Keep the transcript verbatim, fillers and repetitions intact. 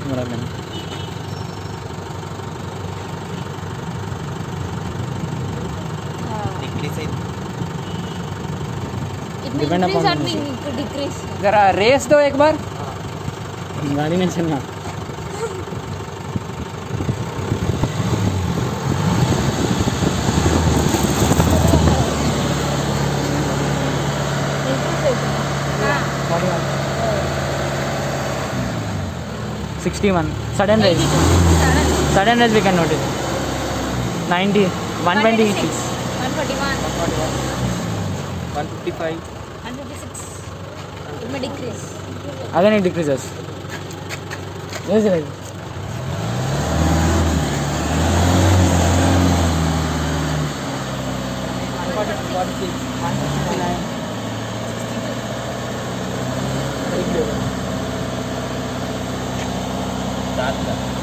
Muragan. Decrease. It may Depend increase upon or the may decrease. जरा race दो एक बार. गाड़ी में चलना. sixty-one. Sudden rise. Sudden rise we can notice. ninety. one twenty-six. one forty-one. one fifty-five. one fifty-six. It may decrease. Again it decreases. Yes, right. one forty-six. one fifty-nine. Very good. That's that.